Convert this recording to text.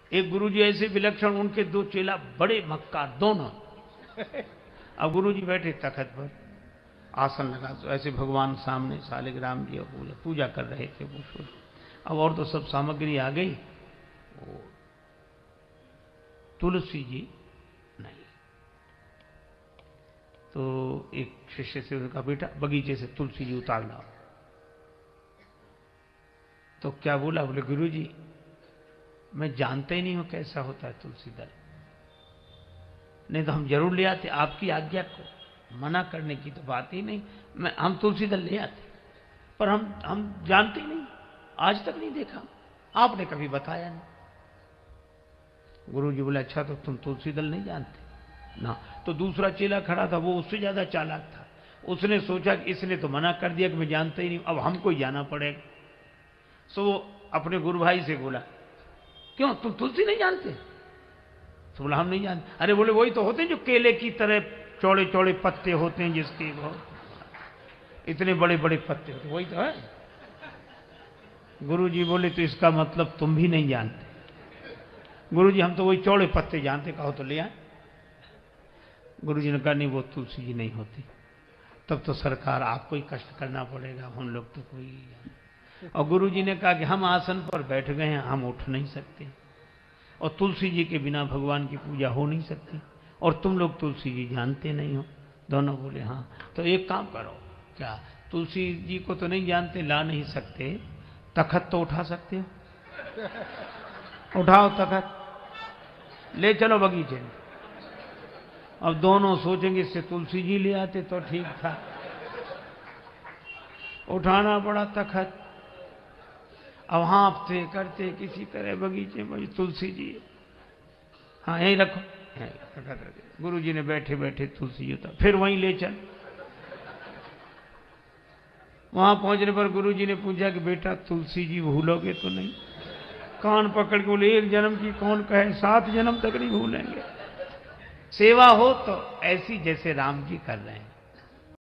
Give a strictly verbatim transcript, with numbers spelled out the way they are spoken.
एक गुरुजी ऐसे विलक्षण, उनके दो चेला बड़े मक्कार दोनों। अब गुरुजी बैठे तखत पर, आसन लगा, तो ऐसे भगवान सामने शालिग्राम जी और पूजा पूजा कर रहे थे वो। अब और तो सब सामग्री आ गई, वो तुलसी जी नहीं। तो एक शिष्य से उनका, बेटा बगीचे से तुलसी जी उतार लाओ। तो क्या बोला? बोले गुरुजी मैं जानता ही नहीं हूं कैसा होता है तुलसी दल, नहीं तो हम जरूर ले आते, आपकी आज्ञा को मना करने की तो बात ही नहीं। मैं हम तुलसी दल ले आते, पर हम हम जानते ही नहीं, आज तक नहीं देखा, आपने कभी बताया नहीं। गुरुजी बोले अच्छा तो तुम तुलसी दल नहीं जानते ना। तो दूसरा चेला खड़ा था, वो उससे ज्यादा चालाक था। उसने सोचा कि इसने तो मना कर दिया कि मैं जानता ही नहीं, अब हमको ही जाना पड़ेगा। सो वो अपने गुरु भाई से बोला, क्यों तुम तुलसी नहीं जानते? तो बोला हम नहीं जानते। अरे बोले वही तो होते हैं जो केले की तरह चौड़े चौड़े पत्ते होते हैं, जिसके बहुत इतने बड़े बड़े पत्ते होते, वही तो है। गुरुजी बोले तो इसका मतलब तुम भी नहीं जानते। गुरुजी हम तो वही चौड़े पत्ते जानते, कहो तो ले आए। गुरुजी ने कहा नहीं वो तुलसी जी नहीं होती। तब तो सरकार आपको ही कष्ट करना पड़ेगा, हम लोग तो कोई। और गुरुजी ने कहा कि हम आसन पर बैठ गए हैं, हम उठ नहीं सकते, और तुलसी जी के बिना भगवान की पूजा हो नहीं सकती, और तुम लोग तुलसी जी जानते नहीं हो। दोनों बोले हाँ। तो एक काम करो, क्या तुलसी जी को तो नहीं जानते, ला नहीं सकते, तखत तो उठा सकते हो, उठाओ तखत, ले चलो बगीचे में। अब दोनों सोचेंगे इससे तुलसी जी ले आते तो ठीक था। उठाना पड़ा तखत। अब हाँफते करते किसी तरह बगीचे में तुलसी जी, हाँ यहीं रखो। गुरु जी ने बैठे बैठे तुलसी जी उतार, फिर वहीं ले चल। वहां पहुंचने पर गुरु जी ने पूछा कि बेटा तुलसी जी भूलोगे तो नहीं? कान पकड़ के बोले एक जन्म की कौन कहे, सात जन्म तक नहीं भूलेंगे। सेवा हो तो ऐसी जैसे राम जी कर रहे हैं।